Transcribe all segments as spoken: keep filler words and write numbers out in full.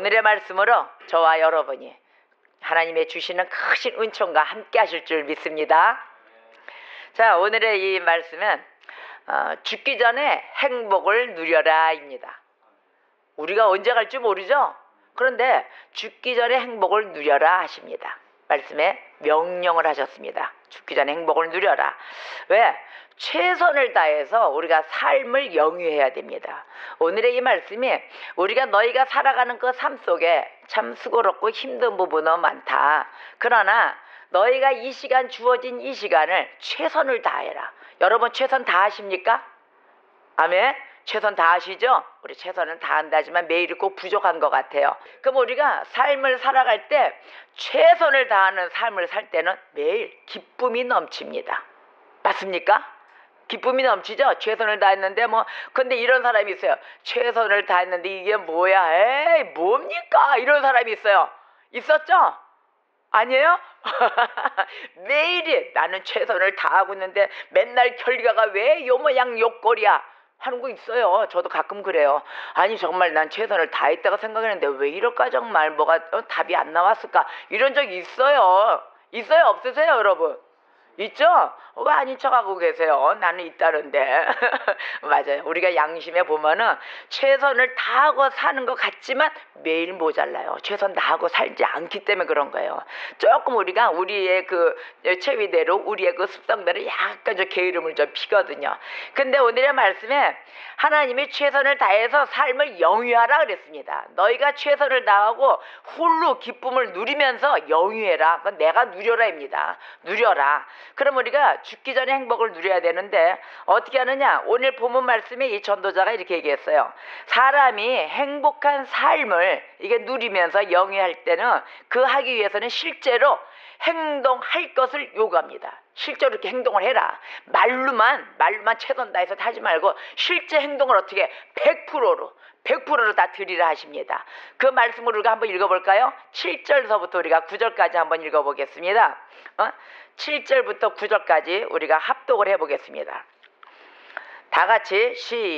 오늘의 말씀으로 저와 여러분이 하나님의 주시는 크신 은총과 함께 하실 줄 믿습니다. 자, 오늘의 이 말씀은 어, 죽기 전에 행복을 누려라 입니다. 우리가 언제 갈지 모르죠? 그런데 죽기 전에 행복을 누려라 하십니다. 말씀에 명령을 하셨습니다. 죽기 전에 행복을 누려라. 왜? 최선을 다해서 우리가 삶을 영위해야 됩니다. 오늘의 이 말씀이 우리가 너희가 살아가는 그 삶 속에 참 수고롭고 힘든 부분은 많다. 그러나 너희가 이 시간 주어진 이 시간을 최선을 다해라. 여러분 최선 다하십니까? 아멘. 최선 다하시죠? 우리 최선은 다한다지만 매일이 꼭 부족한 것 같아요. 그럼 우리가 삶을 살아갈 때 최선을 다하는 삶을 살 때는 매일 기쁨이 넘칩니다. 맞습니까? 기쁨이 넘치죠? 최선을 다했는데 뭐 근데 이런 사람이 있어요. 최선을 다했는데 이게 뭐야? 에이 뭡니까? 이런 사람이 있어요. 있었죠? 아니에요? 매일이 나는 최선을 다하고 있는데 맨날 결과가 왜 요 모양 요 꼴이야 하는 거 있어요. 저도 가끔 그래요. 아니 정말 난 최선을 다했다고 생각했는데 왜 이럴까 정말 뭐가 어, 답이 안 나왔을까 이런 적 있어요. 있어요? 없으세요 여러분? 있죠? 왜 아닌 척하고 계세요? 나는 있다는데. 맞아요. 우리가 양심에 보면은 최선을 다하고 사는 것 같지만 매일 모자라요. 최선 다하고 살지 않기 때문에 그런 거예요. 조금 우리가 우리의 그 체위대로 우리의 그 습성대로 약간 좀 게으름을 좀 피거든요. 근데 오늘의 말씀에 하나님이 최선을 다해서 삶을 영위하라 그랬습니다. 너희가 최선을 다하고 홀로 기쁨을 누리면서 영위해라. 그건 내가 누려라입니다. 누려라. 그럼 우리가 죽기 전에 행복을 누려야 되는데 어떻게 하느냐? 오늘 본문 말씀에 이 전도자가 이렇게 얘기했어요. 사람이 행복한 삶을 이게 누리면서 영위할 때는 그 하기 위해서는 실제로 행동할 것을 요구합니다. 실제로 이렇게 행동을 해라. 말로만 말로만 최선 다해서 하지 말고 실제 행동을 어떻게 백 퍼센트로 백 퍼센트로 다 드리라 하십니다. 그 말씀을 우리가 한번 읽어볼까요? 칠 절서부터 우리가 구 절까지 한번 읽어보겠습니다. 어? 칠 절부터 구 절까지 우리가 합독을 해보겠습니다. 다 같이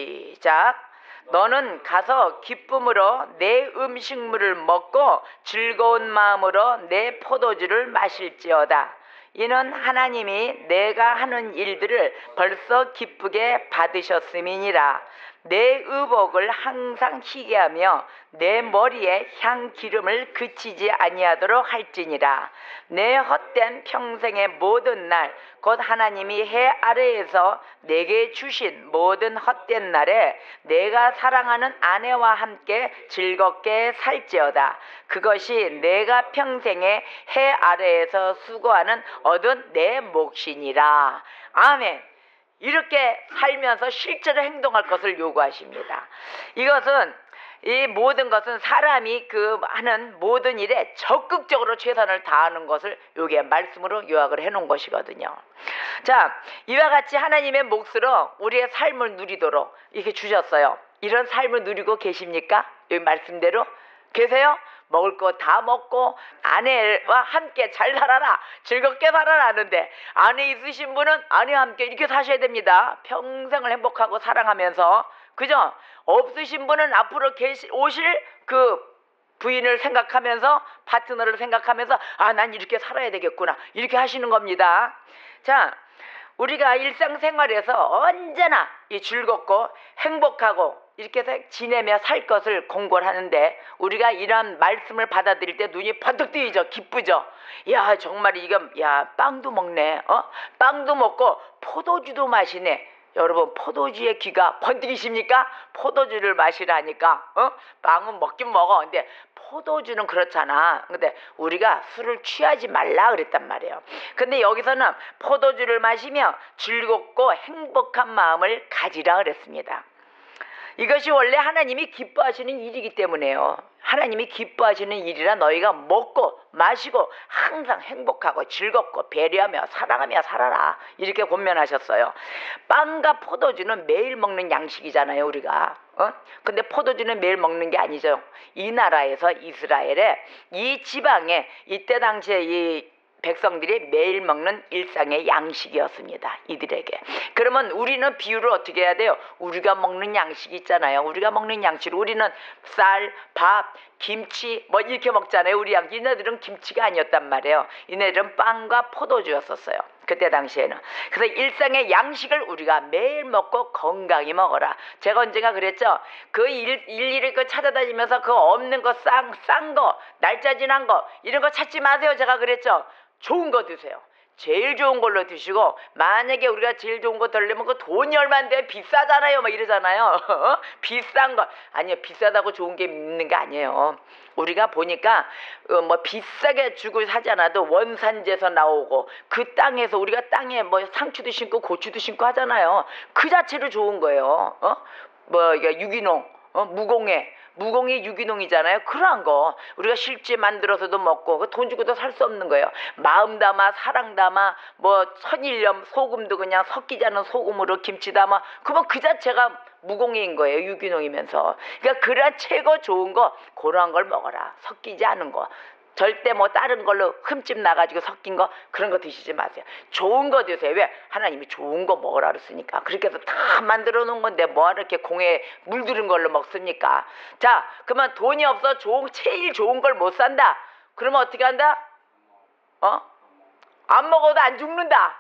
시작. 너는 가서 기쁨으로 내 음식물을 먹고 즐거운 마음으로 내 포도주를 마실지어다. 이는 하나님이 내가 하는 일들을 벌써 기쁘게 받으셨음이니라. 내 의복을 항상 희게 하며 내 머리에 향 기름을 그치지 아니하도록 할지니라. 내 헛된 평생의 모든 날 곧 하나님이 해 아래에서 내게 주신 모든 헛된 날에 내가 사랑하는 아내와 함께 즐겁게 살지어다. 그것이 내가 평생에 해 아래에서 수고하는 얻은 내 몫이니라. 아멘. 이렇게 살면서 실제로 행동할 것을 요구하십니다. 이것은 이 모든 것은 사람이 그 하는 모든 일에 적극적으로 최선을 다하는 것을 여기에 말씀으로 요약을 해놓은 것이거든요. 자, 이와 같이 하나님의 몫으로 우리의 삶을 누리도록 이렇게 주셨어요. 이런 삶을 누리고 계십니까? 여기 말씀대로 계세요? 먹을 거 다 먹고 아내와 함께 잘 살아라, 즐겁게 살아라 하는데 아내 있으신 분은 아내와 함께 이렇게 사셔야 됩니다. 평생을 행복하고 사랑하면서. 그죠? 없으신 분은 앞으로 계시, 오실 그 부인을 생각하면서 파트너를 생각하면서 아, 난 이렇게 살아야 되겠구나 이렇게 하시는 겁니다. 자, 우리가 일상생활에서 언제나 이 즐겁고 행복하고 이렇게 해서 지내며 살 것을 공고를 하는데 우리가 이런 말씀을 받아들일 때 눈이 번뜩 뜨이죠. 기쁘죠. 야 정말 이거 야 빵도 먹네. 어? 빵도 먹고 포도주도 마시네. 여러분 포도주의 귀가 번뜩이십니까? 포도주를 마시라니까. 어? 빵은 먹긴 먹어. 근데 포도주는 그렇잖아. 근데 우리가 술을 취하지 말라 그랬단 말이에요. 근데 여기서는 포도주를 마시며 즐겁고 행복한 마음을 가지라 그랬습니다. 이것이 원래 하나님이 기뻐하시는 일이기 때문에요. 하나님이 기뻐하시는 일이라 너희가 먹고 마시고 항상 행복하고 즐겁고 배려하며 사랑하며 살아라 이렇게 권면하셨어요. 빵과 포도주는 매일 먹는 양식이잖아요 우리가. 어? 근데 포도주는 매일 먹는 게 아니죠. 이 나라에서 이스라엘에 이 지방에 이때 당시에 이 백성들이 매일 먹는 일상의 양식이었습니다. 이들에게. 그러면 우리는 비유를 어떻게 해야 돼요? 우리가 먹는 양식이 있잖아요. 우리가 먹는 양식, 우리는 쌀, 밥, 김치 뭐 이렇게 먹잖아요. 우리 양 이네들은 김치가 아니었단 말이에요. 이네들은 빵과 포도주였었어요. 그때 당시에는. 그래서 일상의 양식을 우리가 매일 먹고 건강히 먹어라. 제가 언젠가 그랬죠. 그 일, 일일이 그 찾아다니면서 그 없는 거 싼, 싼 거, 날짜 지난 거 이런 거 찾지 마세요. 제가 그랬죠. 좋은 거 드세요. 제일 좋은 걸로 드시고, 만약에 우리가 제일 좋은 거 들려면 그 돈이 얼마인데 비싸잖아요 막 이러잖아요. 비싼 거 아니요, 비싸다고 좋은 게 있는 게 아니에요. 우리가 보니까 어, 뭐 비싸게 주고 사지 않아도 원산지에서 나오고 그 땅에서 우리가 땅에 뭐 상추도 심고 고추도 심고 하잖아요. 그 자체로 좋은 거예요. 어? 뭐 이게 유기농, 어? 무공해, 무공해 유기농이잖아요. 그러한 거 우리가 실제 만들어서도 먹고 그 돈 주고도 살 수 없는 거예요. 마음 담아 사랑 담아 뭐 천일염 소금도 그냥 섞이지 않은 소금으로 김치 담아, 그러면 그 자체가 무공해인 거예요. 유기농이면서. 그러니까 그런 최고 좋은 거 그러한 걸 먹어라. 섞이지 않은 거. 절대 뭐 다른 걸로 흠집 나가지고 섞인 거 그런 거 드시지 마세요. 좋은 거 드세요. 왜? 하나님이 좋은 거 먹으라 그랬으니까. 그렇게 해서 다 만들어 놓은 건데 뭐하러 이렇게 공에 물들은 걸로 먹습니까? 자, 그러면 돈이 없어 좋은, 제일 좋은 걸 못 산다. 그러면 어떻게 한다? 어? 안 먹어도 안 죽는다.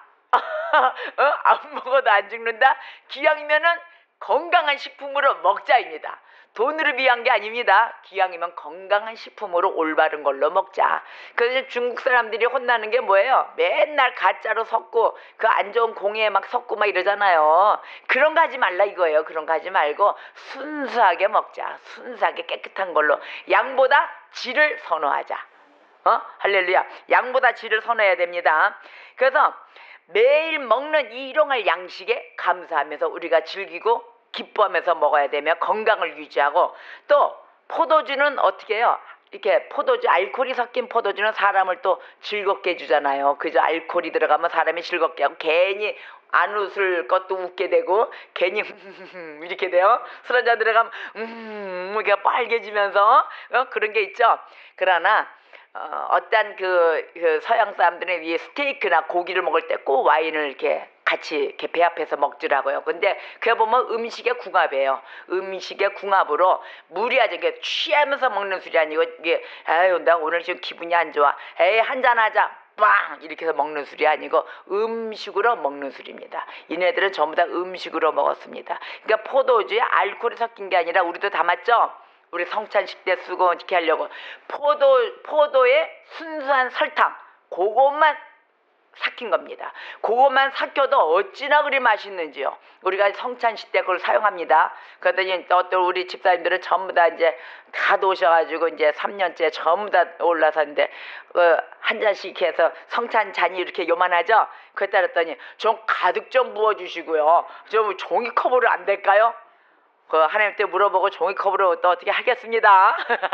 어? 안 먹어도 안 죽는다. 기왕이면은 건강한 식품으로 먹자입니다. 돈으로 비한 게 아닙니다. 기왕이면 건강한 식품으로 올바른 걸로 먹자. 그래서 중국 사람들이 혼나는 게 뭐예요? 맨날 가짜로 섞고 그 안 좋은 공예에 막 섞고 막 이러잖아요. 그런 거 하지 말라 이거예요. 그런 거 하지 말고 순수하게 먹자. 순수하게 깨끗한 걸로. 양보다 질을 선호하자. 어? 할렐루야. 양보다 질을 선호해야 됩니다. 그래서 매일 먹는 이 일용할 양식에 감사하면서 우리가 즐기고 기뻐하면서 먹어야 되며 건강을 유지하고, 또 포도주는 어떻게 해요? 이렇게 포도주, 알코올이 섞인 포도주는 사람을 또 즐겁게 해주잖아요. 그저 알코올이 들어가면 사람이 즐겁게 하고, 괜히 안 웃을 것도 웃게 되고, 괜히 이렇게 돼요. 술 한잔 들어가면 음 이렇게 빨개지면서 어? 그런 게 있죠. 그러나 어, 어떤 그, 그 서양 사람들은 이 스테이크나 고기를 먹을 때 꼭 와인을 이렇게 같이 이렇게 배합해서 먹더라고요. 근데 그거 보면 음식의 궁합이에요. 음식의 궁합으로 무리하게 이게 취하면서 먹는 술이 아니고, 이게 아유 나 오늘 지금 기분이 안 좋아, 에이 한잔 하자, 빵 이렇게 해서 먹는 술이 아니고 음식으로 먹는 술입니다. 이네들은 전부 다 음식으로 먹었습니다. 그러니까 포도주에 알코올이 섞인 게 아니라, 우리도 담았죠. 우리 성찬식 때 쓰고 이렇게 하려고 포도, 포도에 순수한 설탕, 그것만 삭힌 겁니다. 그것만 삭혀도 어찌나 그리 맛있는지요. 우리가 성찬식 때 그걸 사용합니다. 그랬더니 어떤 우리 집사님들은 전부 다 이제 다 오셔가지고 이제 삼 년째 전부 다 올라섰는데 어, 한 잔씩 해서 성찬 잔이 이렇게 요만하죠. 그랬다 그랬더니 좀 가득 좀 부어주시고요. 좀 종이컵으로 안 될까요? 그 하나님 때 물어보고 종이컵으로 또 어떻게 하겠습니다.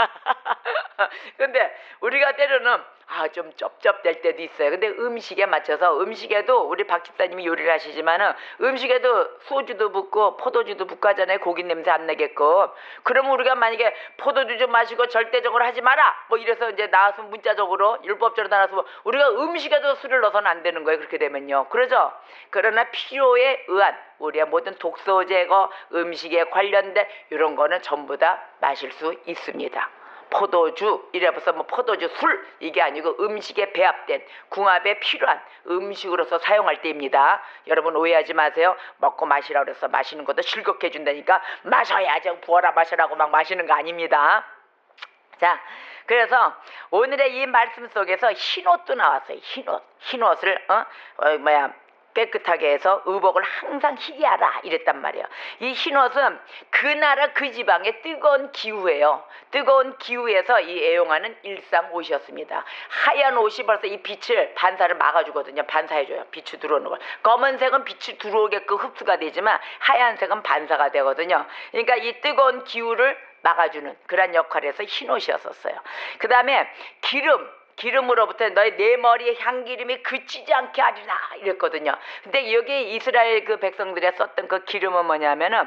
근데 우리가 때로는 아 좀 쩝쩝될 때도 있어요. 근데 음식에 맞춰서, 음식에도 우리 박 집사님이 요리를 하시지만은 음식에도 소주도 붓고 포도주도 붓고 하잖아요. 고기 냄새 안 나게끔. 그러면 우리가 만약에 포도주 좀 마시고 절대적으로 하지 마라 뭐 이래서 이제 나와서 문자적으로 율법적으로 나와서 뭐 우리가 음식에도 술을 넣어서는 안 되는 거예요. 그렇게 되면요. 그러죠. 그러나 필요에 의한 우리의 모든 독소 제거, 음식에 관련된 이런 거는 전부 다 마실 수 있습니다. 포도주 이래서 뭐 포도주 술 이게 아니고 음식에 배합된 궁합에 필요한 음식으로서 사용할 때입니다. 여러분 오해하지 마세요. 먹고 마시라고 그래서 마시는 것도 즐겁게 해준다니까 마셔야죠 부어라 마셔라고 막 마시는 거 아닙니다. 자, 그래서 오늘의 이 말씀 속에서 흰옷도 나왔어요. 흰옷, 흰옷을 어, 어 뭐야 깨끗하게 해서 의복을 항상 희게 하라 이랬단 말이에요. 이 흰옷은 그 나라 그 지방의 뜨거운 기후예요. 뜨거운 기후에서 이 애용하는 일상 옷이었습니다. 하얀 옷이 벌써 이 빛을 반사를 막아주거든요. 반사해줘요. 빛이 들어오는 걸. 검은색은 빛이 들어오게끔 흡수가 되지만 하얀색은 반사가 되거든요. 그러니까 이 뜨거운 기후를 막아주는 그런 역할에서 흰옷이었었어요. 그 다음에 기름 기름으로부터 너의 내 머리에 향기름이 그치지 않게 하리라 이랬거든요. 근데 여기 이스라엘 그 백성들이 썼던 그 기름은 뭐냐면은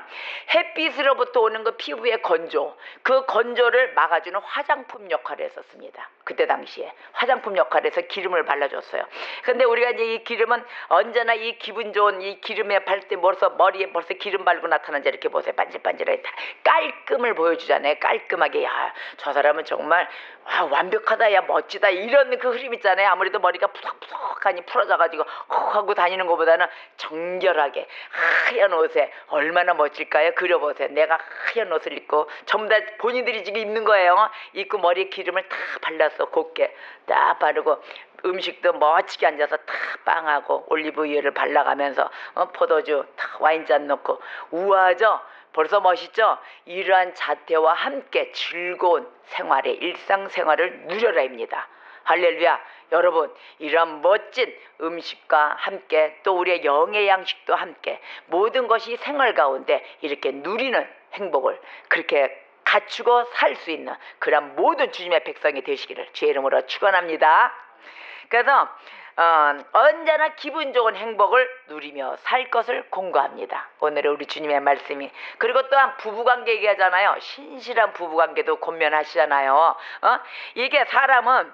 햇빛으로부터 오는 그 피부의 건조, 그 건조를 막아주는 화장품 역할을 했었습니다. 그때 당시에 화장품 역할에서 기름을 발라줬어요. 근데 우리가 이제 이 기름은 언제나 이 기분 좋은 이 기름에 바를 때 벌써 머리에 벌써 기름 바르고 나타난지 이렇게 보세요. 반질반질하게 깔끔을 보여주잖아요. 깔끔하게. 야, 저 사람은 정말 아, 완벽하다, 야 멋지다, 이런 그 흐름 있잖아요. 아무래도 머리가 푸석푸석하니 풀어져가지고 헉 하고 다니는 것보다는 정결하게 하얀 옷에 얼마나 멋질까요? 그려보세요. 내가 하얀 옷을 입고 전부 다 본인들이 지금 입는 거예요. 입고 머리에 기름을 다 발랐어. 곱게 딱 바르고 음식도 멋지게 앉아서 탁 빵하고 올리브유를 발라가면서 어, 포도주 탁 와인잔 넣고 우아하죠? 벌써 멋있죠? 이러한 자태와 함께 즐거운 생활의 일상생활을 누려라입니다. 할렐루야. 여러분, 이런 멋진 음식과 함께 또 우리의 영의 양식도 함께 모든 것이 생활 가운데 이렇게 누리는 행복을 그렇게 갖추고 살 수 있는 그런 모든 주님의 백성이 되시기를 주의 이름으로 축원합니다. 그래서 어, 언제나 기분 좋은 행복을 누리며 살 것을 공고합니다. 오늘의 우리 주님의 말씀이. 그리고 또한 부부관계 얘기하잖아요. 신실한 부부관계도 권면하시잖아요. 어? 이게 사람은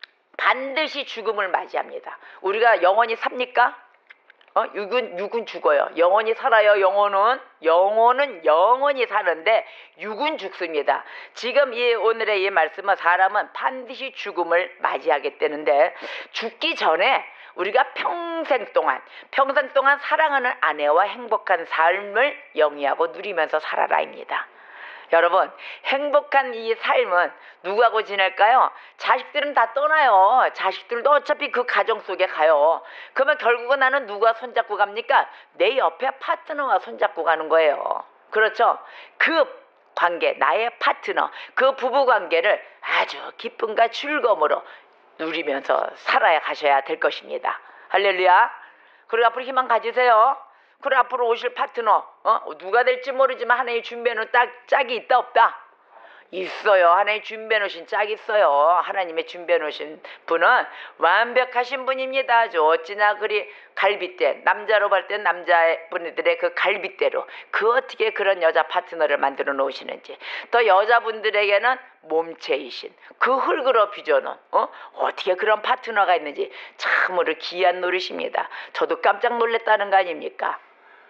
반드시 죽음을 맞이합니다. 우리가 영원히 삽니까? 어? 육은, 육은 죽어요. 영원히 살아요. 영혼은 영혼은 영원히 사는데 육은 죽습니다. 지금 이 오늘의 이 말씀은 사람은 반드시 죽음을 맞이하게 되는데 죽기 전에 우리가 평생 동안 평생 동안 사랑하는 아내와 행복한 삶을 영위하고 누리면서 살아라입니다. 여러분, 행복한 이 삶은 누구하고 지낼까요? 자식들은 다 떠나요. 자식들도 어차피 그 가정 속에 가요. 그러면 결국은 나는 누가 손잡고 갑니까? 내 옆에 파트너와 손잡고 가는 거예요. 그렇죠? 그 관계, 나의 파트너, 그 부부관계를 아주 기쁨과 즐거움으로 누리면서 살아야 가셔야 될 것입니다. 할렐루야. 그리고 앞으로 희망 가지세요. 그래, 앞으로 오실 파트너 어? 누가 될지 모르지만 하나님 준비해 놓은 딱 짝이 있다 없다? 있어요. 하나님 준비해 놓으신 짝이 있어요. 하나님의 준비해 놓으신 분은 완벽하신 분입니다. 아주 어찌나 그리 갈빗대, 남자로 볼 땐 남자분들의 그 갈빗대로 그 어떻게 그런 여자 파트너를 만들어 놓으시는지, 또 여자분들에게는 몸체이신 그 흙으로 빚어놓은 어? 어떻게 그런 파트너가 있는지 참으로 귀한 노릇입니다. 저도 깜짝 놀랐다는 거 아닙니까?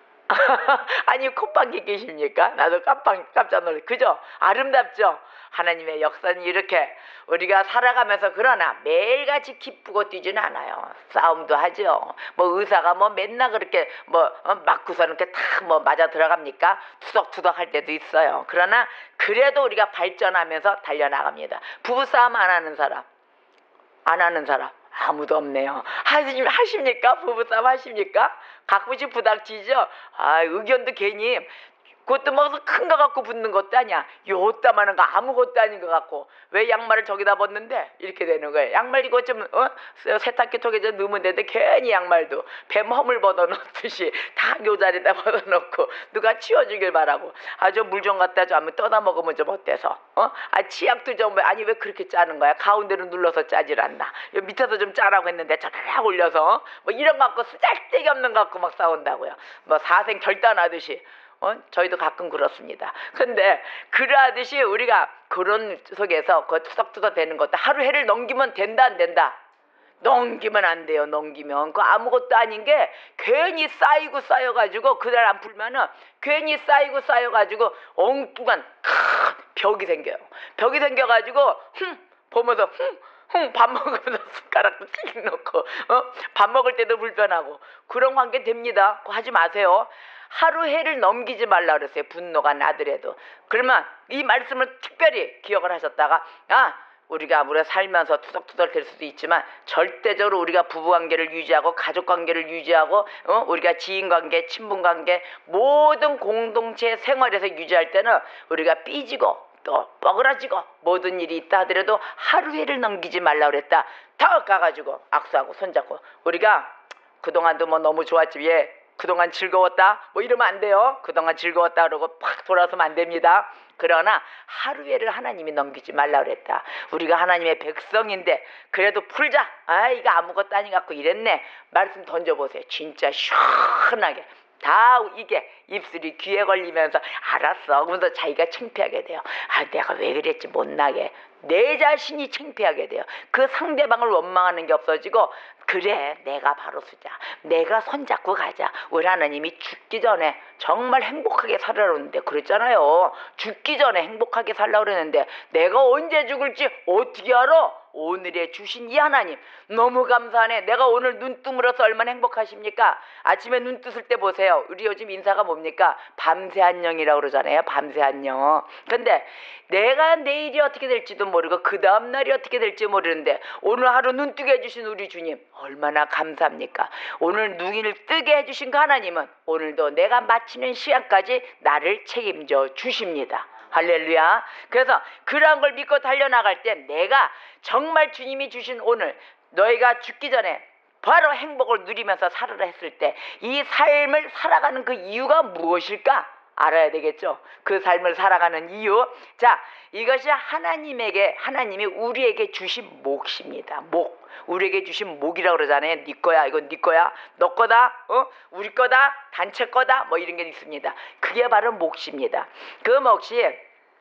아니, 콧방귀 끼십니까? 나도 깜빡, 깜짝 놀랐. 그죠? 아름답죠? 하나님의 역사는 이렇게 우리가 살아가면서 그러나 매일같이 기쁘고 뛰지는 않아요. 싸움도 하죠. 뭐 의사가 뭐 맨날 그렇게 뭐 어, 맞고서는 이렇게 탁 뭐 맞아 들어갑니까? 투덕투덕 할 때도 있어요. 그러나 그래도 우리가 발전하면서 달려나갑니다. 부부싸움 안 하는 사람, 안 하는 사람 아무도 없네요. 하시, 하십니까? 부부싸움 하십니까? 가끔씩 부닥치죠? 아, 의견도 괜히 그것도 뭐 큰 거 갖고 붙는 것도 아니야. 요따마는 거 아무것도 아닌 것 같고 왜 양말을 저기다 벗는데? 이렇게 되는 거예요. 양말 이거 좀 어? 세탁기 통에 좀 넣으면 되는데 괜히 양말도 뱀 허물 벗어놓듯이 다 교자리에다 벗어놓고 누가 치워주길 바라고 아주 물 좀 갖다 줘 하면 떠다 먹으면 좀 어때서? 어? 아, 치약도 좀 아니 왜 그렇게 짜는 거야? 가운데로 눌러서 짜질 않나? 밑에서 좀 짜라고 했는데 짜라락 올려서 뭐 이런 거 갖고 쓰잘데기 없는 거 갖고 막 싸운다고요. 뭐 사생 결단하듯이. 어? 저희도 가끔 그렇습니다. 근데 그러하듯이 우리가 그런 속에서 그 투석투석 되는 것도 하루 해를 넘기면 된다 안 된다? 넘기면 안 돼요. 넘기면 그 아무것도 아닌 게 괜히 쌓이고 쌓여가지고 그날 안 풀면은 괜히 쌓이고 쌓여가지고 엉뚱한 큰 벽이 생겨요. 벽이 생겨가지고 흠 보면서 흠 흥, 밥 먹으면서 숟가락도 씩 넣고 어? 밥 먹을 때도 불편하고 그런 관계 됩니다. 그거 하지 마세요. 하루 해를 넘기지 말라 그랬어요. 분노가 나더라도. 그러면 이 말씀을 특별히 기억을 하셨다가 아, 우리가 우리가 살면서 투덕투덕 될 수도 있지만 절대적으로 우리가 부부관계를 유지하고 가족관계를 유지하고 어? 우리가 지인관계, 친분관계 모든 공동체 생활에서 유지할 때는 우리가 삐지고 또 뻐그러지고 모든 일이 있다 하더라도 하루 해를 넘기지 말라 그랬다. 더 가가지고 악수하고 손잡고 우리가 그동안도 뭐 너무 좋았지, 예, 그동안 즐거웠다 뭐 이러면 안 돼요. 그동안 즐거웠다 그러고 팍 돌아서면 안 됩니다. 그러나 하루에를 하나님이 넘기지 말라 그랬다. 우리가 하나님의 백성인데 그래도 풀자. 아, 이거 아무것도 아닌 것 같고 이랬네. 말씀 던져보세요. 진짜 시원하게 다 이게 입술이 귀에 걸리면서 알았어. 그러면서 자기가 창피하게 돼요. 아, 내가 왜 그랬지 못나게. 내 자신이 창피하게 돼요. 그 상대방을 원망하는 게 없어지고 그래 내가 바로 쓰자. 내가 손잡고 가자. 우리 하나님이 죽기 전에 정말 행복하게 살라고 그러는데 그랬잖아요. 죽기 전에 행복하게 살라고 그러는데 내가 언제 죽을지 어떻게 알아? 오늘에 주신 이 하나님 너무 감사하네. 내가 오늘 눈 뜨물어서 얼마나 행복하십니까? 아침에 눈 뜨실 때 보세요. 우리 요즘 인사가 뭡니까? 밤새 안녕이라고 그러잖아요. 밤새 안녕. 근데 내가 내일이 어떻게 될지도 모르고 그 다음날이 어떻게 될지 모르는데 오늘 하루 눈 뜨게 해주신 우리 주님 얼마나 감사합니까? 오늘 눈을 뜨게 해주신 그 하나님은 오늘도 내가 마치는 시간까지 나를 책임져 주십니다. 할렐루야. 그래서 그러한 걸 믿고 달려나갈 때 내가 정말 주님이 주신 오늘 너희가 죽기 전에 바로 행복을 누리면서 살아라 했을 때 이 삶을 살아가는 그 이유가 무엇일까? 알아야 되겠죠. 그 삶을 살아가는 이유. 자, 이것이 하나님에게 하나님이 우리에게 주신 몫입니다. 목. 우리에게 주신 목이라고 그러잖아요. 네 거야. 이건 네 거야. 너 거다. 어? 우리 거다. 단체 거다. 뭐 이런 게 있습니다. 그게 바로 몫입니다. 그 몫이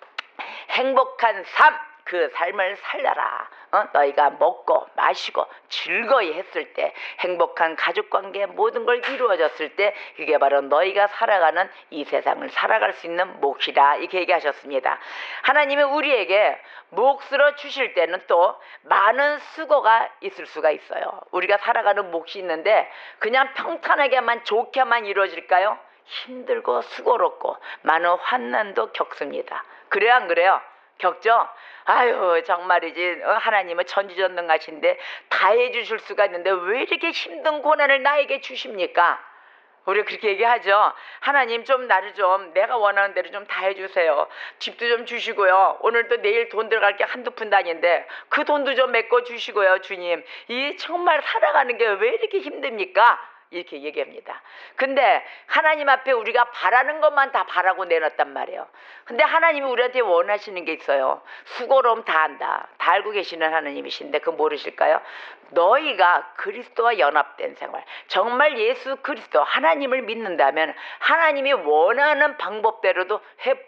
행복한 삶. 그 삶을 살려라. 어? 너희가 먹고 마시고 즐거이 했을 때 행복한 가족관계 모든 걸 이루어졌을 때 그게 바로 너희가 살아가는 이 세상을 살아갈 수 있는 몫이라 이렇게 얘기하셨습니다. 하나님이 우리에게 몫으로 주실 때는 또 많은 수고가 있을 수가 있어요. 우리가 살아가는 몫이 있는데 그냥 평탄하게만 좋게만 이루어질까요? 힘들고 수고롭고 많은 환난도 겪습니다. 그래요 안 그래요? 겪죠? 아유 정말이지 하나님은 전지전능하신데 다 해주실 수가 있는데 왜 이렇게 힘든 고난을 나에게 주십니까? 우리 그렇게 얘기하죠. 하나님 좀 나를 좀 내가 원하는 대로 좀 다 해주세요. 집도 좀 주시고요. 오늘도 내일 돈 들어갈 게 한두 푼도 아닌데 그 돈도 좀 메꿔 주시고요. 주님 이 정말 살아가는 게 왜 이렇게 힘듭니까? 이렇게 얘기합니다. 근데 하나님 앞에 우리가 바라는 것만 다 바라고 내놨단 말이에요. 근데 하나님이 우리한테 원하시는 게 있어요. 수고로움 다 한다. 다 알고 계시는 하나님이신데 그거 모르실까요? 너희가 그리스도와 연합된 생활, 정말 예수 그리스도 하나님을 믿는다면 하나님이 원하는 방법대로도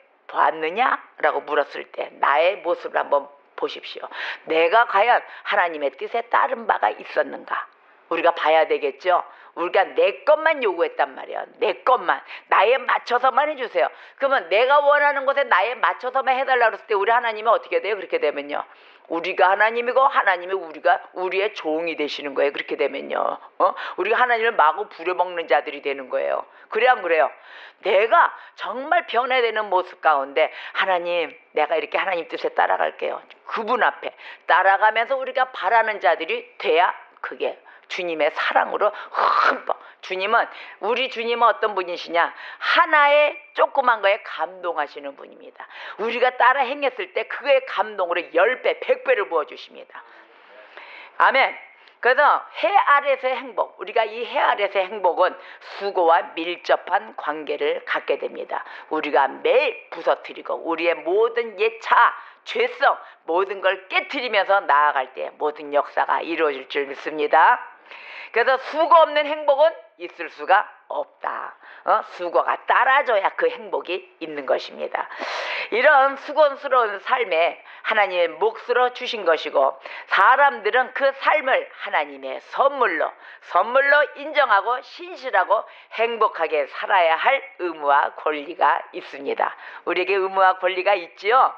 해봤느냐라고 물었을 때 나의 모습을 한번 보십시오. 내가 과연 하나님의 뜻에 따른 바가 있었는가? 우리가 봐야 되겠죠. 우리가 내 것만 요구했단 말이야. 내 것만 나에 맞춰서만 해주세요. 그러면 내가 원하는 것에 나에 맞춰서만 해달라고 했을 때 우리 하나님은 어떻게 돼요? 그렇게 되면요, 우리가 하나님이고 하나님이 우리가 우리의 종이 되시는 거예요. 그렇게 되면요, 어? 우리가 하나님을 마구 부려먹는 자들이 되는 거예요. 그래 안 그래요? 내가 정말 변화되는 모습 가운데 하나님 내가 이렇게 하나님 뜻에 따라갈게요. 그분 앞에 따라가면서 우리가 바라는 자들이 돼야 그게 주님의 사랑으로 흠뻑. 주님은 우리 주님은 어떤 분이시냐? 하나의 조그만 거에 감동하시는 분입니다. 우리가 따라 행했을 때 그거의 감동으로 십 배, 백 배를 부어주십니다. 아멘. 그래서 해 아래서의 행복, 우리가 이 해 아래서의 행복은 수고와 밀접한 관계를 갖게 됩니다. 우리가 매일 부서뜨리고 우리의 모든 예차, 죄성 모든 걸 깨트리면서 나아갈 때 모든 역사가 이루어질 줄 믿습니다. 그래서 수고 없는 행복은 있을 수가 없다. 어? 수고가 따라줘야 그 행복이 있는 것입니다. 이런 수고스러운 삶에 하나님의 몫으로 주신 것이고 사람들은 그 삶을 하나님의 선물로 선물로 인정하고 신실하고 행복하게 살아야 할 의무와 권리가 있습니다. 우리에게 의무와 권리가 있지요.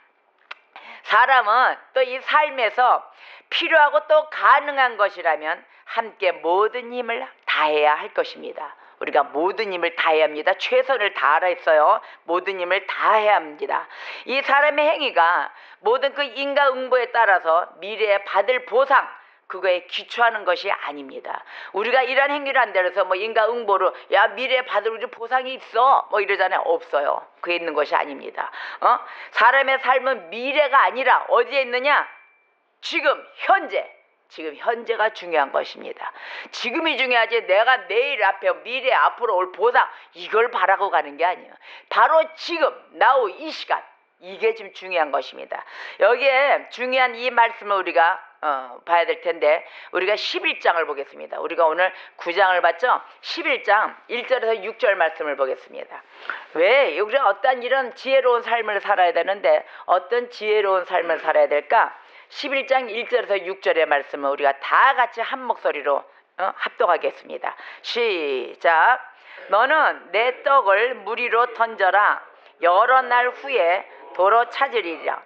사람은 또 이 삶에서 필요하고 또 가능한 것이라면 함께 모든 힘을 다해야 할 것입니다. 우리가 모든 힘을 다해야 합니다. 최선을 다하라 했어요. 모든 힘을 다해야 합니다. 이 사람의 행위가 모든 그 인과응보에 따라서 미래에 받을 보상, 그거에 기초하는 것이 아닙니다. 우리가 이런 행위를 한다고 해서 뭐 인과응보로 야 미래에 받을 우리 보상이 있어 뭐 이러잖아요. 없어요. 그게 있는 것이 아닙니다. 어? 사람의 삶은 미래가 아니라 어디에 있느냐? 지금 현재. 지금 현재가 중요한 것입니다. 지금이 중요하지 내가 내일 앞에 미래 앞으로 올 보상 이걸 바라고 가는 게 아니에요. 바로 지금 나우 이 시간 이게 지금 중요한 것입니다. 여기에 중요한 이 말씀을 우리가 어, 봐야 될 텐데 우리가 십일 장을 보겠습니다. 우리가 오늘 구 장을 봤죠? 십일 장 일 절에서 육 절 말씀을 보겠습니다. 왜 우리가 어떤 이런 지혜로운 삶을 살아야 되는데 어떤 지혜로운 삶을 살아야 될까? 십일 장 일 절에서 육 절의 말씀을 우리가 다 같이 한 목소리로 어, 합독하겠습니다. 시작. 너는 내 떡을 물 위로 던져라. 여러 날 후에 도로 찾으리라.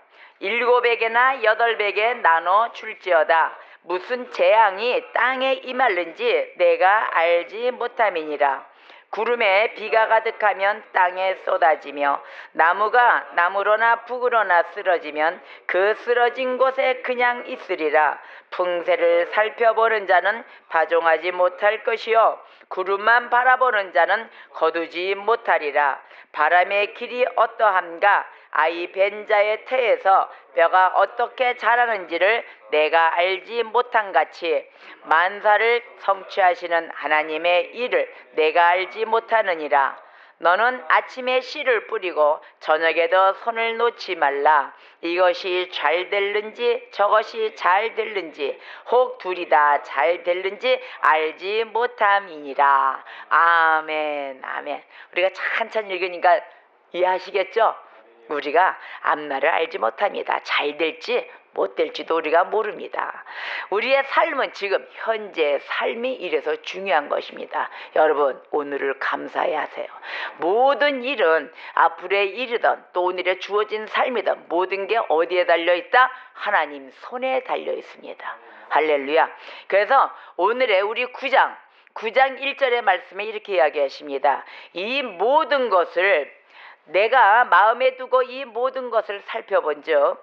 일곱에게나 여덟에게 나눠 줄지어다. 무슨 재앙이 땅에 임할는지 내가 알지 못함이니라. 구름에 비가 가득하면 땅에 쏟아지며 나무가 나무로나 북으로나 쓰러지면 그 쓰러진 곳에 그냥 있으리라. 풍세를 살펴보는 자는 파종하지 못할 것이요 구름만 바라보는 자는 거두지 못하리라. 바람의 길이 어떠한가? 아이 벤 자의 태에서 뼈가 어떻게 자라는지를 내가 알지 못한 같이 만사를 성취하시는 하나님의 일을 내가 알지 못하느니라. 너는 아침에 씨를 뿌리고 저녁에도 손을 놓지 말라. 이것이 잘 될는지 저것이 잘 될는지 혹 둘이 다 잘 될는지 알지 못함이니라. 아멘 아멘. 우리가 찬찬히 읽으니까 이해하시겠죠? 우리가 앞날을 알지 못합니다. 잘 될지 못 될지도 우리가 모릅니다. 우리의 삶은 지금 현재 삶이 이래서 중요한 것입니다. 여러분 오늘을 감사해야 하세요. 모든 일은 앞으로의 일이든 또 오늘의 주어진 삶이든 모든 게 어디에 달려있다? 하나님 손에 달려있습니다. 할렐루야. 그래서 오늘의 우리 구 장 구 장 일 절의 말씀에 이렇게 이야기하십니다. 이 모든 것을 내가 마음에 두고 이 모든 것을 살펴본즉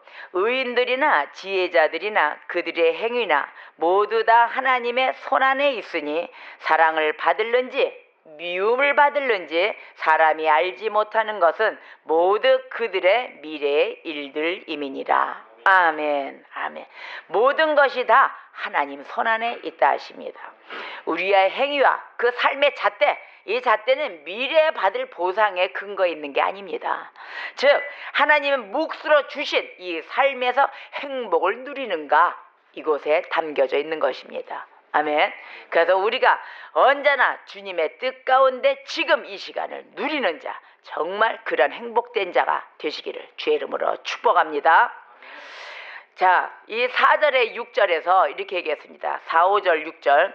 의인들이나 지혜자들이나 그들의 행위나 모두 다 하나님의 손안에 있으니 사랑을 받을는지 미움을 받을는지 사람이 알지 못하는 것은 모두 그들의 미래의 일들임이니라. 아멘 아멘. 모든 것이 다 하나님 손안에 있다 하십니다. 우리의 행위와 그 삶의 잣대, 이 잣대는 미래에 받을 보상에 근거 있는 게 아닙니다. 즉 하나님은 몫으로 주신 이 삶에서 행복을 누리는가 이곳에 담겨져 있는 것입니다. 아멘. 그래서 우리가 언제나 주님의 뜻 가운데 지금 이 시간을 누리는 자, 정말 그런 행복된 자가 되시기를 주의 이름으로 축복합니다. 자, 이 사 절의 육 절에서 이렇게 얘기했습니다. 사, 오 절, 육 절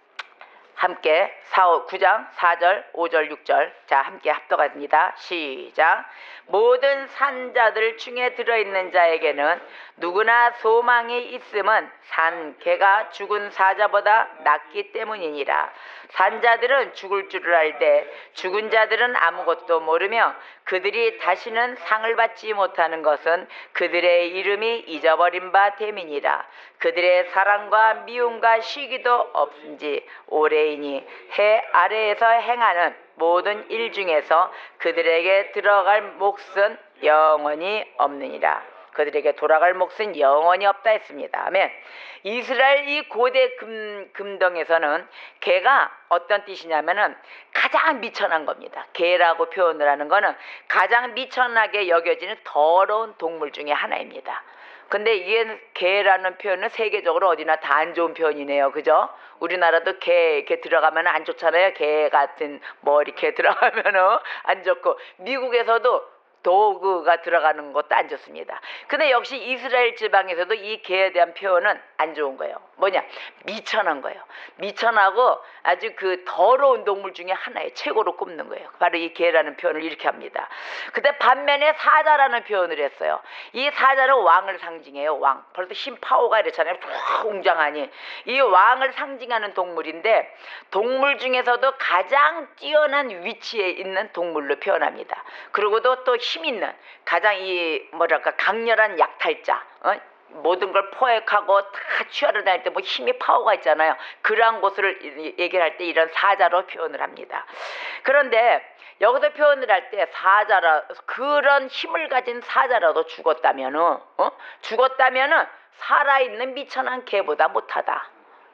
함께 구 장 사 절, 오 절, 육 절 자 함께 합독합니다. 시작. 모든 산자들 중에 들어있는 자에게는 누구나 소망이 있음은 산 개가 죽은 사자보다 낫기 때문이니라. 산자들은 죽을 줄을 알되 죽은 자들은 아무것도 모르며 그들이 다시는 상을 받지 못하는 것은 그들의 이름이 잊어버린 바 됨이니라. 그들의 사랑과 미움과 시기도 없은지 오래이니 해 아래에서 행하는 모든 일 중에서 그들에게 들어갈 몫은 영원히 없느니라. 그들에게 돌아갈 몫은 영원히 없다 했습니다. 아멘. 이스라엘 이 고대 금, 금덩에서는 개가 어떤 뜻이냐면은 가장 미천한 겁니다. 개라고 표현을 하는 거는 가장 미천하게 여겨지는 더러운 동물 중에 하나입니다. 근데 이게 개라는 표현은 세계적으로 어디나 다 안 좋은 표현이네요. 그죠? 우리나라도 개, 개 들어가면 안 좋잖아요. 개 같은 머리 개 들어가면은 안 좋고 미국에서도 도구가 들어가는 것도 안 좋습니다. 근데 역시 이스라엘 지방에서도 이 개에 대한 표현은 안 좋은 거예요. 뭐냐? 미천한 거예요. 미천하고 아주 그 더러운 동물 중에 하나에 최고로 꼽는 거예요. 바로 이 개라는 표현을 이렇게 합니다. 근데 반면에 사자라는 표현을 했어요. 이 사자는 왕을 상징해요. 왕. 벌써 힘 파워가 이렇잖아요. 웅장하니. 이 왕을 상징하는 동물인데 동물 중에서도 가장 뛰어난 위치에 있는 동물로 표현합니다. 그리고도 또 힘 있는 가장 이 뭐랄까 강렬한 약탈자, 어? 모든 걸 포획하고 다 취하러 다닐 때 뭐 힘이 파워가 있잖아요. 그러한 것을 얘기를 할 때 이런 사자로 표현을 합니다. 그런데 여기서 표현을 할 때 사자라 그런 힘을 가진 사자라도 죽었다면은 어? 죽었다면은 살아있는 미천한 개보다 못하다.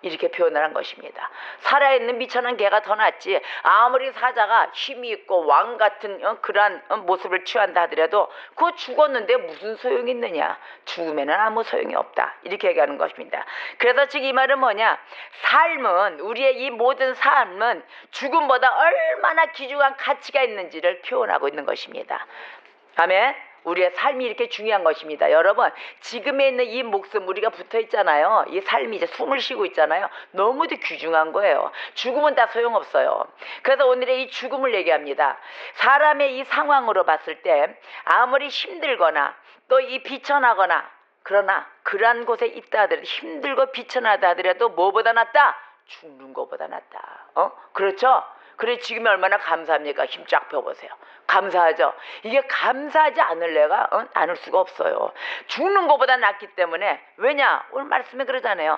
이렇게 표현을 한 것입니다. 살아있는 미천한 개가 더 낫지. 아무리 사자가 힘이 있고 왕 같은 어, 그러한 어, 모습을 취한다 하더라도 그거 죽었는데 무슨 소용이 있느냐. 죽으면은 아무 소용이 없다. 이렇게 얘기하는 것입니다. 그래서 지금 이 말은 뭐냐. 삶은 우리의 이 모든 삶은 죽음보다 얼마나 귀중한 가치가 있는지를 표현하고 있는 것입니다. 아멘. 우리의 삶이 이렇게 중요한 것입니다. 여러분, 지금에 있는 이 목숨 우리가 붙어 있잖아요. 이 삶이 이제 숨을 쉬고 있잖아요. 너무도 귀중한 거예요. 죽음은 다 소용없어요. 그래서 오늘의 이 죽음을 얘기합니다. 사람의 이 상황으로 봤을 때 아무리 힘들거나 또 이 비천하거나 그러나 그러한 곳에 있다 하더라도 힘들고 비천하다 하더라도 뭐보다 낫다? 죽는 것보다 낫다. 어? 그렇죠? 그래 지금이 얼마나 감사합니까? 힘 쫙 펴보세요. 감사하죠. 이게 감사하지 않을래가 어? 않을 수가 없어요. 죽는 것보다 낫기 때문에. 왜냐? 오늘 말씀에 그러잖아요.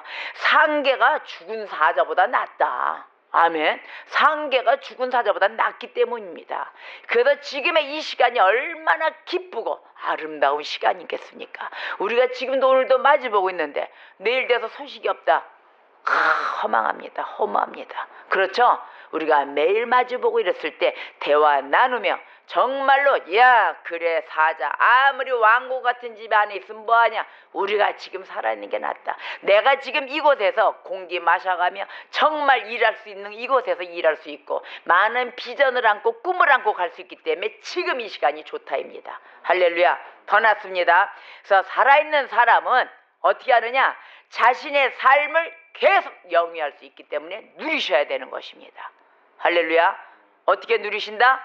상계가 죽은 사자보다 낫다. 아멘. 상계가 죽은 사자보다 낫기 때문입니다. 그래서 지금의 이 시간이 얼마나 기쁘고 아름다운 시간이겠습니까? 우리가 지금도 오늘도 마주보고 있는데 내일 돼서 소식이 없다. 아, 허망합니다. 허무합니다. 그렇죠? 우리가 매일 마주보고 이랬을 때 대화 나누며 정말로 야 그래 사자 아무리 왕국 같은 집 안에 있으면 뭐하냐. 우리가 지금 살아있는 게 낫다. 내가 지금 이곳에서 공기 마셔가며 정말 일할 수 있는 이곳에서 일할 수 있고 많은 비전을 안고 꿈을 안고 갈 수 있기 때문에 지금 이 시간이 좋다입니다. 할렐루야. 더 낫습니다. 그래서 살아있는 사람은 어떻게 하느냐. 자신의 삶을 계속 영위할 수 있기 때문에 누리셔야 되는 것입니다. 할렐루야. 어떻게 누리신다?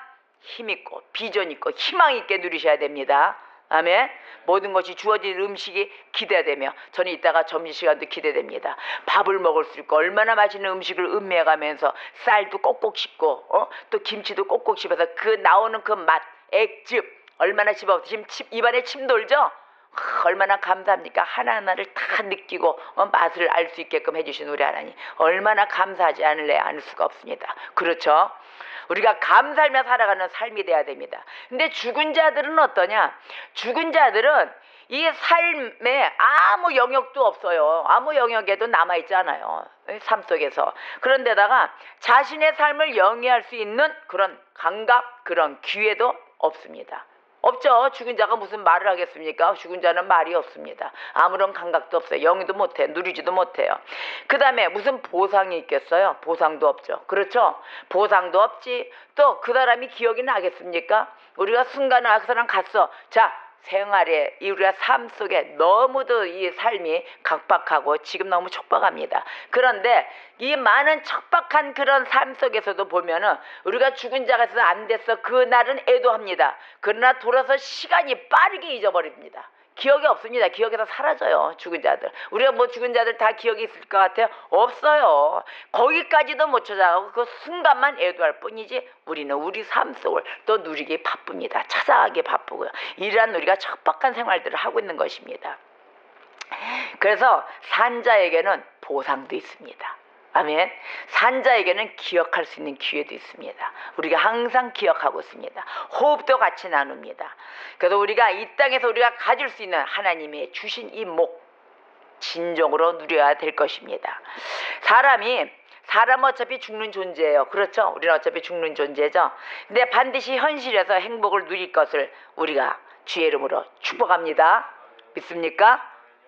힘있고 비전 있고 희망 있게 누리셔야 됩니다. 아멘. 모든 것이 주어진 음식이 기대되며 저는 이따가 점심시간도 기대됩니다. 밥을 먹을 수 있고 얼마나 맛있는 음식을 음미해가면서 쌀도 꼭꼭 씹고 어? 또 김치도 꼭꼭 씹어서 그 나오는 그 맛, 액즙 얼마나 씹어 지금 침, 입안에 침 돌죠? 얼마나 감사합니까? 하나하나를 다 느끼고 어, 맛을 알 수 있게끔 해주신 우리 하나님 얼마나 감사하지 않을래 않을 수가 없습니다. 그렇죠? 우리가 감사하며 살아가는 삶이 돼야 됩니다. 근데 죽은 자들은 어떠냐? 죽은 자들은 이 삶에 아무 영역도 없어요. 아무 영역에도 남아있잖아요. 삶 속에서. 그런데다가 자신의 삶을 영위할 수 있는 그런 감각, 그런 기회도 없습니다. 없죠. 죽은 자가 무슨 말을 하겠습니까? 죽은 자는 말이 없습니다. 아무런 감각도 없어요. 영위도 못해. 누리지도 못해요. 그 다음에 무슨 보상이 있겠어요? 보상도 없죠. 그렇죠? 보상도 없지. 또 그 사람이 기억이 나겠습니까? 우리가 순간에 그 사람 갔어. 자, 생활에 이 우리가 삶 속에 너무도 이 삶이 각박하고 지금 너무 촉박합니다. 그런데 이 많은 척박한 그런 삶 속에서도 보면은 우리가 죽은 자가 있어서 안 됐어 그날은 애도합니다. 그러나 돌아서 시간이 빠르게 잊어버립니다. 기억이 없습니다. 기억에서 사라져요. 죽은 자들. 우리가 뭐 죽은 자들 다 기억이 있을 것 같아요? 없어요. 거기까지도 못 찾아가고 그 순간만 애도할 뿐이지 우리는 우리 삶 속을 또 누리기 바쁩니다. 찾아가기 바쁘고요. 이러한 우리가 척박한 생활들을 하고 있는 것입니다. 그래서 산자에게는 보상도 있습니다. 아멘. 산자에게는 기억할 수 있는 기회도 있습니다. 우리가 항상 기억하고 있습니다. 호흡도 같이 나눕니다. 그래서 우리가 이 땅에서 우리가 가질 수 있는 하나님의 주신 이 목 진정으로 누려야 될 것입니다. 사람이 사람은 어차피 죽는 존재예요. 그렇죠? 우리는 어차피 죽는 존재죠. 근데 반드시 현실에서 행복을 누릴 것을 우리가 주의 이름으로 축복합니다. 믿습니까?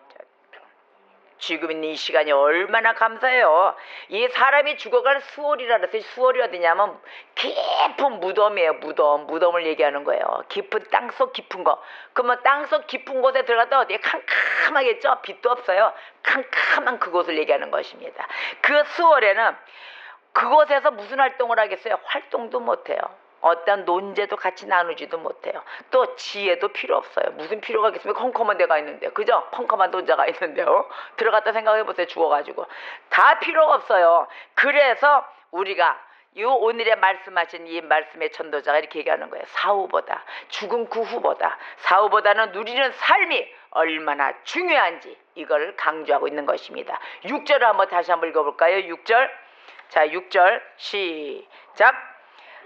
지금 있는 이 시간이 얼마나 감사해요. 이 사람이 죽어갈 수월이라 그랬어요. 수월이 어디냐면 깊은 무덤이에요. 무덤. 무덤을 얘기하는 거예요. 깊은 땅속 깊은 거. 그러면 땅속 깊은 곳에 들어갔다 어디에 캄캄하겠죠. 빛도 없어요. 캄캄한 그곳을 얘기하는 것입니다. 그 수월에는 그곳에서 무슨 활동을 하겠어요? 활동도 못해요. 어떤 논제도 같이 나누지도 못해요. 또 지혜도 필요 없어요. 무슨 필요가 있겠습니까? 컴컴한 데가 있는데. 그죠? 컴컴한 논자가 있는데요. 들어갔다 생각해보세요. 죽어가지고. 다 필요가 없어요. 그래서 우리가 이 오늘의 말씀하신 이 말씀의 전도자가 이렇게 얘기하는 거예요. 사후보다 죽은 그 후보다 사후보다는 누리는 삶이 얼마나 중요한지 이걸 강조하고 있는 것입니다. 육 절을 한번 다시 한번 읽어볼까요? 육 절. 자, 육 절 시작.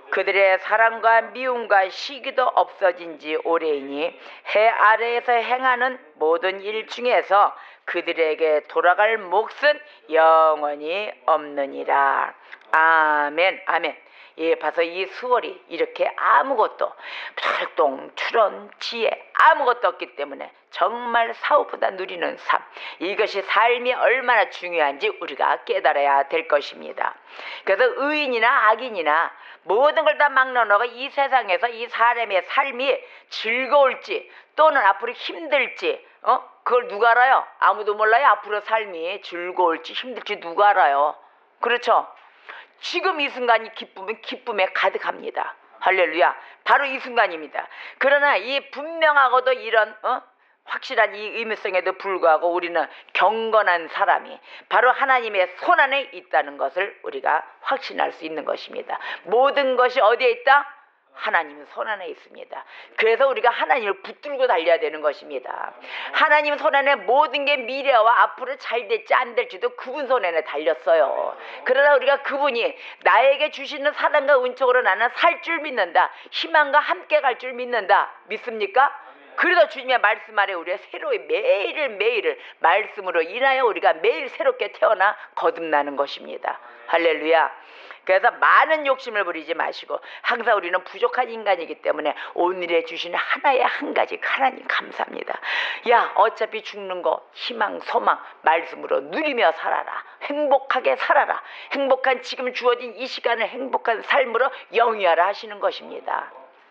그들의 사랑과 미움과 시기도 없어진 지 오래이니 해 아래에서 행하는 모든 일 중에서 그들에게 돌아갈 몫은 영원히 없느니라. 아멘. 아멘. 예, 봐서 이 수월이 이렇게 아무것도 출동, 출원, 지혜 아무것도 없기 때문에 정말 사후보다 누리는 삶, 이것이 삶이 얼마나 중요한지 우리가 깨달아야 될 것입니다. 그래서 의인이나 악인이나 모든 걸 다 막론하고 이 세상에서 이 사람의 삶이 즐거울지 또는 앞으로 힘들지 어? 그걸 누가 알아요? 아무도 몰라요. 앞으로 삶이 즐거울지 힘들지 누가 알아요? 그렇죠? 지금 이 순간이 기쁨은 기쁨에 가득합니다. 할렐루야. 바로 이 순간입니다. 그러나 이 분명하고도 이런 어? 확실한 이 의미성에도 불구하고 우리는 경건한 사람이 바로 하나님의 손안에 있다는 것을 우리가 확신할 수 있는 것입니다. 모든 것이 어디에 있다? 하나님 손안에 있습니다. 그래서 우리가 하나님을 붙들고 달려야 되는 것입니다. 하나님 손안에 모든 게 미래와 앞으로 잘 될지 안 될지도 그분 손안에 달렸어요. 그러나 우리가 그분이 나에게 주시는 사랑과 은총으로 나는 살 줄 믿는다. 희망과 함께 갈 줄 믿는다. 믿습니까? 그래서 주님의 말씀 아래 우리가 새로이 매일을 매일을 말씀으로 인하여 우리가 매일 새롭게 태어나 거듭나는 것입니다. 할렐루야. 그래서 많은 욕심을 부리지 마시고 항상 우리는 부족한 인간이기 때문에 오늘에 주시는 하나의 한 가지 하나님 감사합니다. 야, 어차피 죽는 거 희망 소망 말씀으로 누리며 살아라. 행복하게 살아라. 행복한 지금 주어진 이 시간을 행복한 삶으로 영위하라 하시는 것입니다.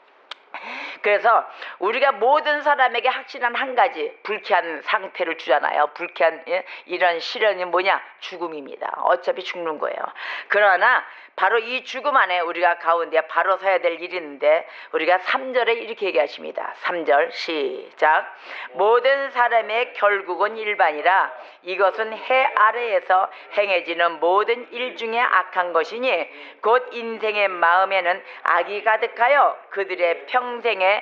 그래서 우리가 모든 사람에게 확실한 한 가지 불쾌한 상태를 주잖아요. 불쾌한 예? 이런 시련이 뭐냐? 죽음입니다. 어차피 죽는 거예요. 그러나 바로 이 죽음 안에 우리가 가운데 바로 서야 될 일이 있는데 우리가 삼 절에 이렇게 얘기하십니다. 삼 절 시작. 모든 사람의 결국은 일반이라 이것은 해 아래에서 행해지는 모든 일 중에 악한 것이니 곧 인생의 마음에는 악이 가득하여 그들의 평생에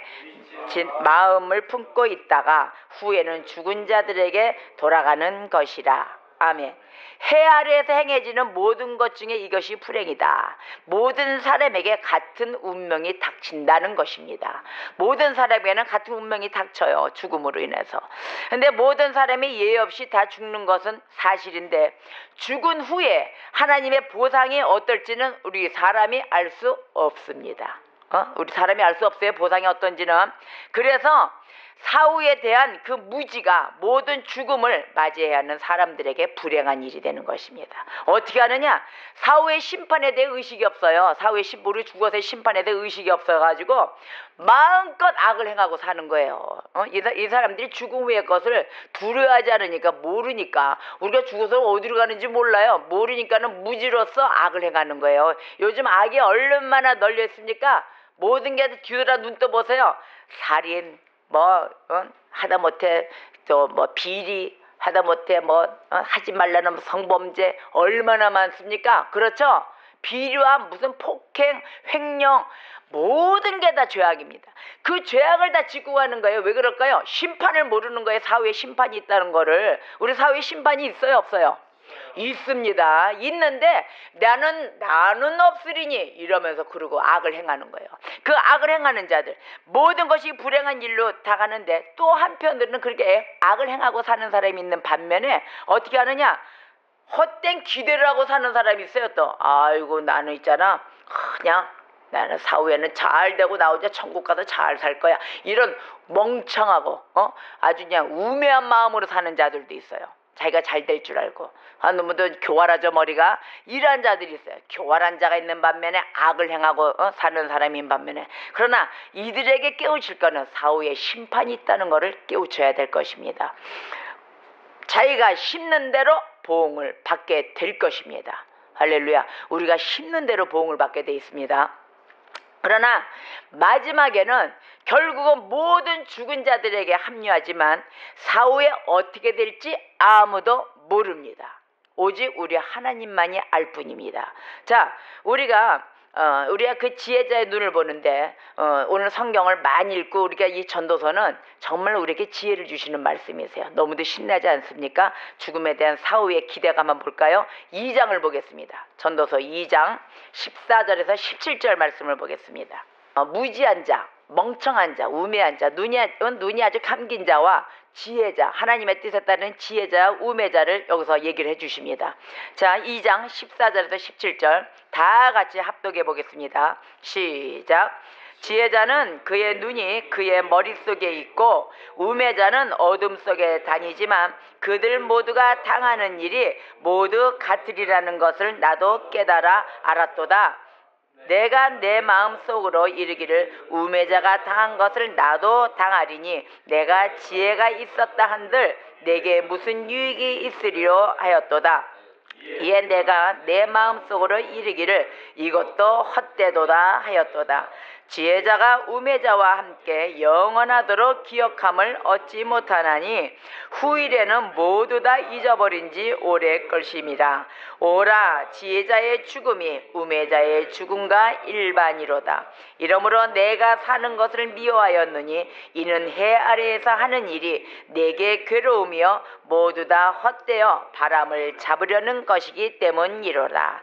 마음을 품고 있다가 후에는 죽은 자들에게 돌아가는 것이라. 아멘. 해 아래에서 행해지는 모든 것 중에 이것이 불행이다. 모든 사람에게 같은 운명이 닥친다는 것입니다. 모든 사람에게는 같은 운명이 닥쳐요. 죽음으로 인해서. 근데 모든 사람이 예외 없이 다 죽는 것은 사실인데 죽은 후에 하나님의 보상이 어떨지는 우리 사람이 알 수 없습니다. 어? 우리 사람이 알 수 없어요. 보상이 어떤지는. 그래서 사후에 대한 그 무지가 모든 죽음을 맞이해야 하는 사람들에게 불행한 일이 되는 것입니다. 어떻게 하느냐? 사후의 심판에 대해 의식이 없어요. 사후의 심, 우리 죽어서의 심판에 대해 의식이 없어가지고 마음껏 악을 행하고 사는 거예요. 어? 이, 이 사람들이 죽음 후의 것을 두려워하지 않으니까 모르니까 우리가 죽어서 어디로 가는지 몰라요. 모르니까는 무지로서 악을 행하는 거예요. 요즘 악이 얼마나 널려 있습니까? 모든 게 뒤돌아 눈 떠보세요. 살인 뭐 어? 하다못해 또 뭐 비리 하다못해 뭐 어? 하지 말라는 성범죄 얼마나 많습니까? 그렇죠? 비리와 무슨 폭행, 횡령 모든 게 다 죄악입니다. 그 죄악을 다 짓고 가는 거예요. 왜 그럴까요? 심판을 모르는 거예요. 사후에 심판이 있다는 거를. 우리 사후에 심판이 있어요, 없어요? 있습니다. 있는데 나는 나는 없으리니 이러면서 그러고 악을 행하는 거예요. 그 악을 행하는 자들 모든 것이 불행한 일로 다 가는데 또 한편으로는 그렇게 악을 행하고 사는 사람이 있는 반면에 어떻게 하느냐? 헛된 기대를 하고 사는 사람이 있어요. 또 아이고 나는 있잖아 그냥 나는 사후에는 잘 되고 나 혼자 천국 가서 잘 살 거야. 이런 멍청하고 어? 아주 그냥 우매한 마음으로 사는 자들도 있어요. 자기가 잘 될 줄 알고. 아, 너무도 교활하죠 머리가. 이러한 자들이 있어요. 교활한 자가 있는 반면에 악을 행하고 어? 사는 사람인 반면에. 그러나 이들에게 깨우칠 거는 사후에 심판이 있다는 것을 깨우쳐야 될 것입니다. 자기가 심는 대로 보응을 받게 될 것입니다. 할렐루야. 우리가 심는 대로 보응을 받게 돼 있습니다. 그러나 마지막에는 결국은 모든 죽은 자들에게 합류하지만 사후에 어떻게 될지 아무도 모릅니다. 오직 우리 하나님만이 알 뿐입니다. 자, 우리가 어, 우리가 그 지혜자의 눈을 보는데 어, 오늘 성경을 많이 읽고 우리가 이 전도서는 정말 우리에게 지혜를 주시는 말씀이세요. 너무도 신나지 않습니까? 죽음에 대한 사후의 기대감 한번 볼까요? 이 장을 보겠습니다. 전도서 이 장 십사 절에서 십칠 절 말씀을 보겠습니다. 어, 무지한 자, 멍청한 자, 우매한 자, 눈이, 눈이 아주 감긴 자와 지혜자, 하나님의 뜻에 따르는 지혜자와 우매자를 여기서 얘기를 해주십니다. 자, 이 장 십사 절에서 십칠 절 다 같이 합독해 보겠습니다. 시작. 지혜자는 그의 눈이 그의 머릿속에 있고 우매자는 어둠 속에 다니지만 그들 모두가 당하는 일이 모두 같으리라는 것을 나도 깨달아 알았도다. 내가 내 마음속으로 이르기를 우매자가 당한 것을 나도 당하리니 내가 지혜가 있었다 한들 내게 무슨 유익이 있으리요 하였도다. 이에 내가 내 마음속으로 이르기를 이것도 헛되도다 하였도다. 지혜자가 우매자와 함께 영원하도록 기억함을 얻지 못하나니 후일에는 모두 다 잊어버린 지 오래 걸심이라. 오라 지혜자의 죽음이 우매자의 죽음과 일반이로다. 이러므로 내가 사는 것을 미워하였느니 이는 해 아래에서 하는 일이 내게 괴로우며 모두 다 헛되어 바람을 잡으려는 것이기 때문이로라.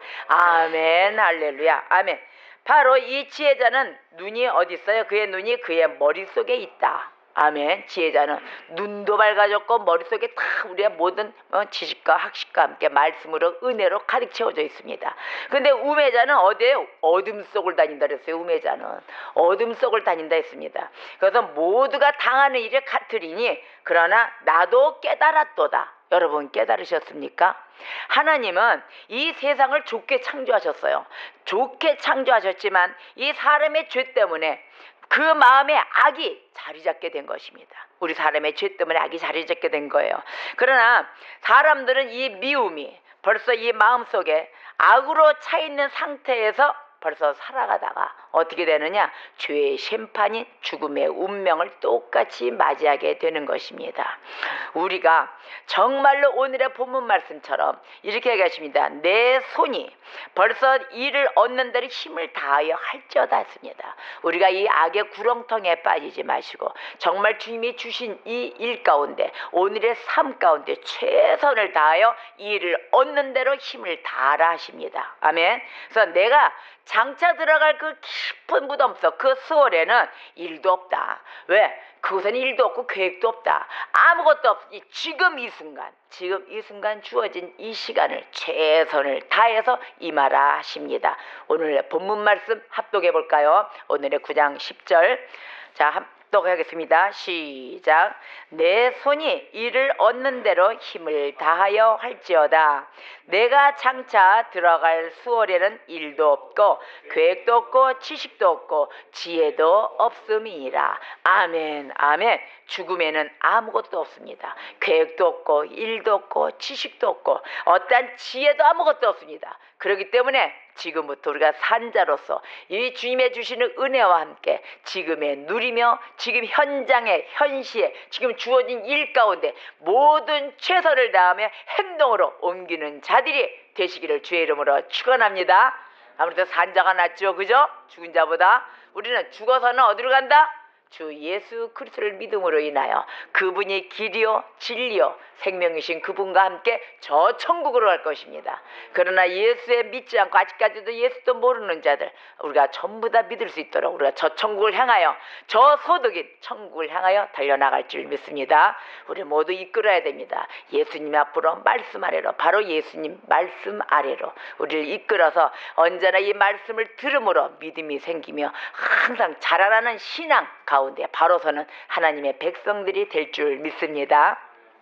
아멘. 할렐루야. 아멘. 바로 이 지혜자는 눈이 어디 있어요? 그의 눈이 그의 머릿속에 있다. 아멘. 지혜자는 눈도 밝아졌고 머릿속에 다 우리의 모든 지식과 학식과 함께 말씀으로 은혜로 가득 채워져 있습니다. 근데 우매자는 어디에? 어둠 속을 다닌다 그랬어요. 우매자는 어둠 속을 다닌다 했습니다. 그래서 모두가 당하는 일이 같으리니 그러나 나도 깨달았도다. 여러분 깨달으셨습니까? 하나님은 이 세상을 좋게 창조하셨어요. 좋게 창조하셨지만 이 사람의 죄 때문에 그 마음에 악이 자리 잡게 된 것입니다. 우리 사람의 죄 때문에 악이 자리 잡게 된 거예요. 그러나 사람들은 이 미움이 벌써 이 마음속에 악으로 차 있는 상태에서 벌써 살아가다가 어떻게 되느냐? 죄의 심판인 죽음의 운명을 똑같이 맞이하게 되는 것입니다. 우리가 정말로 오늘의 본문 말씀처럼 이렇게 얘기하십니다. 내 손이 벌써 이를 얻는 대로 힘을 다하여 할지어다 했습니다. 우리가 이 악의 구렁텅이에 빠지지 마시고 정말 주님이 주신 이 일 가운데 오늘의 삶 가운데 최선을 다하여 이 일을 얻는 대로 힘을 다하라 하십니다. 아멘. 그래서 내가 장차 들어갈 그 깊은 무덤 속 그 수월에는 일도 없다. 왜? 그곳에는 일도 없고 계획도 없다. 아무것도 없이 지금 이 순간 지금 이 순간 주어진 이 시간을 최선을 다해서 임하라 하십니다. 오늘 본문 말씀 합독해 볼까요? 오늘의 구 장 십 절 자 합독하겠습니다. 시작. 내 손이 이를 얻는 대로 힘을 다하여 할지어다. 내가 장차 들어갈 수월에는 일도 없고 계획도 없고 지식도 없고 지혜도 없음이니라. 아멘. 아멘. 죽음에는 아무것도 없습니다. 계획도 없고 일도 없고 지식도 없고 어떠한 지혜도 아무것도 없습니다. 그렇기 때문에 지금부터 우리가 산자로서 이 주님의 주시는 은혜와 함께 지금에 누리며 지금 현장에 현시에 지금 주어진 일 가운데 모든 최선을 다하며 행동으로 옮기는 자들이 되시기를 주의 이름으로 축원합니다. 아무래도 산자가 낫죠, 그죠? 죽은 자보다. 우리는 죽어서는 어디로 간다? 주 예수 그리스도를 믿음으로 인하여 그분이 길이요 진리요 생명이신 그분과 함께 저 천국으로 갈 것입니다. 그러나 예수에 믿지 않고 아직까지도 예수도 모르는 자들 우리가 전부 다 믿을 수 있도록 우리가 저 천국을 향하여 저 소득인 천국을 향하여 달려나갈 줄 믿습니다. 우리 모두 이끌어야 됩니다. 예수님 앞으로 말씀 아래로 바로 예수님 말씀 아래로 우리를 이끌어서 언제나 이 말씀을 들음으로 믿음이 생기며 항상 자라나는 신앙 가운데 바로서는 하나님의 백성들이 될 줄 믿습니다.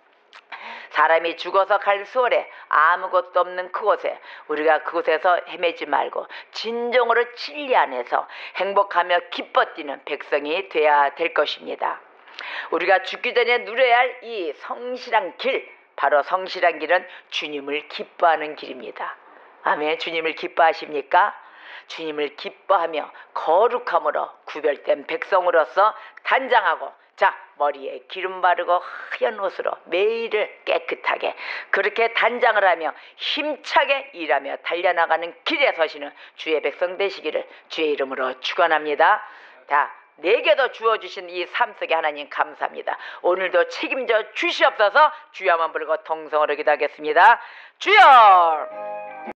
사람이 죽어서 갈 수월에 아무것도 없는 그곳에 우리가 그곳에서 헤매지 말고 진정으로 진리 안에서 행복하며 기뻐 뛰는 백성이 되어야 될 것입니다. 우리가 죽기 전에 누려야 할 이 성실한 길, 바로 성실한 길은 주님을 기뻐하는 길입니다. 아멘. 주님을 기뻐하십니까? 주님을 기뻐하며 거룩함으로 구별된 백성으로서 단장하고 자 머리에 기름 바르고 하얀 옷으로 매일을 깨끗하게 그렇게 단장을 하며 힘차게 일하며 달려나가는 길에 서시는 주의 백성 되시기를 주의 이름으로 축원합니다. 자, 내게도 주어주신 이 삶 속에 하나님 감사합니다. 오늘도 책임져 주시옵소서. 주여 한번 부르고 통성으로 기도하겠습니다. 주여!